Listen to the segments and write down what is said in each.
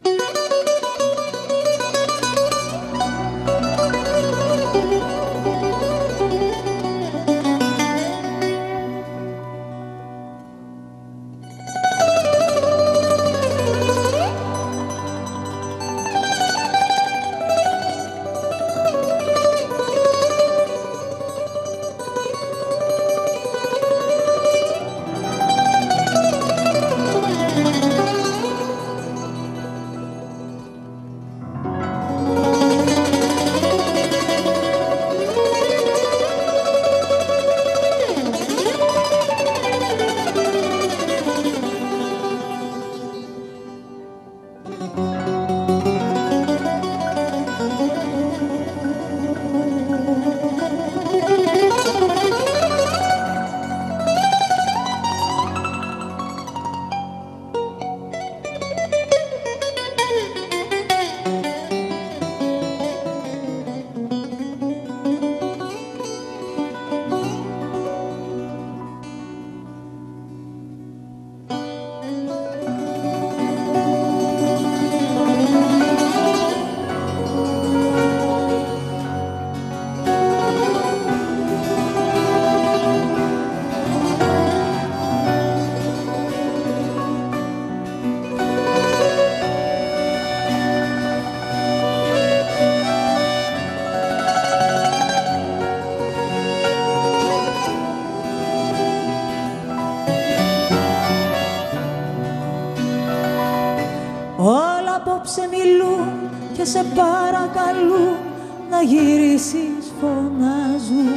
Όλα απόψε μιλούν και σε παρακαλούν να γυρίσεις, φωνάζουν.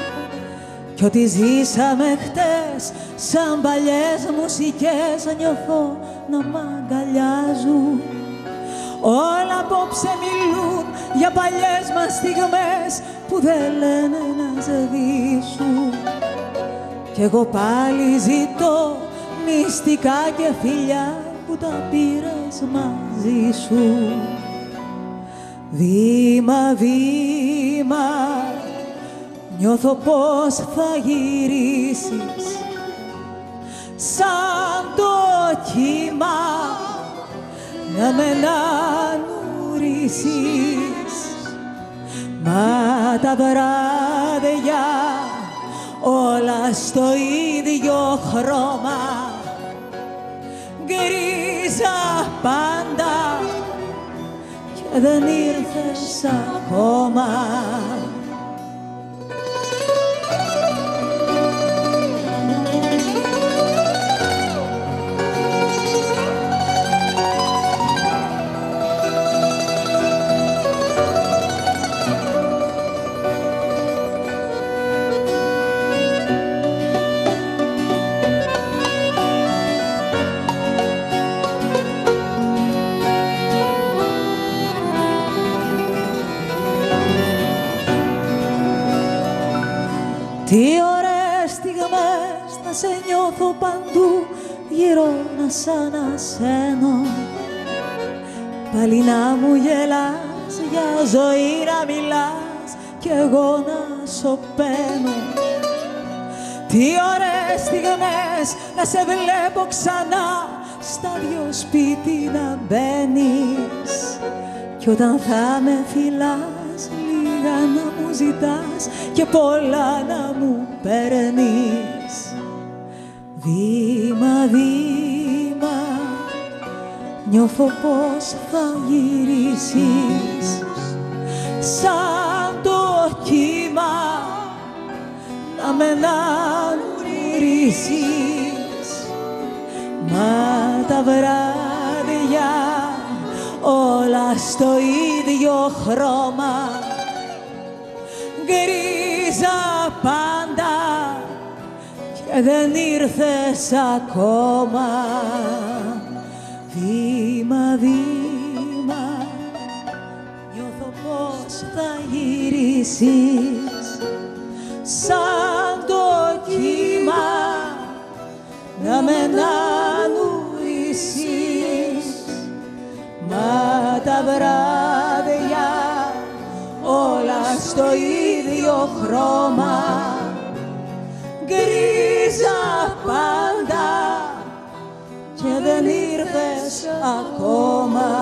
Κι ό,τι ζήσαμε χτες σαν παλιές μουσικές νιώθω να μ' αγκαλιάζουν. Όλα απόψε μιλούν για παλιές μας στιγμές που δεν λένε να σβήσουν. Κι εγώ πάλι ζητώ μυστικά και φιλιά που τα πήρες μαζί σου. Βήμα, βήμα, νιώθω πως θα γυρίσεις σαν το κύμα να με ανουρίσεις. Μα τα βράδια όλα στο ίδιο χρώμα, γκρίζα πάντα και δεν ήρθες ακόμα. Τι ωραίες στιγμές να σε νιώθω παντού, γύρω να σ' ανασένω. Πάλι να μου γελάς, για ζωή να μιλάς κι εγώ να σωπαίνω. Τι ωραίες στιγμές να σε βλέπω ξανά, στα δυο σπίτι να μπαίνεις. Κι όταν θα με φυλάς, λίγα να μου ζητάς και πολλά να μου παίρνεις. Βήμα, βήμα, νιώθω πως θα γυρίσεις σαν το κύμα να με ανουρίσεις. Μα τα βράδια όλα στο ίδιο χρώμα, γκρίζα πάντα και δεν ήρθες ακόμα. Βήμα, βήμα, νιώθω πως θα γυρίσεις σαν το κύμα να με ανουρίσεις. Μα τα βράδια όλα στο ίδιο χρώμα, γκρίζα πάντα και δεν ήρθες ακόμα.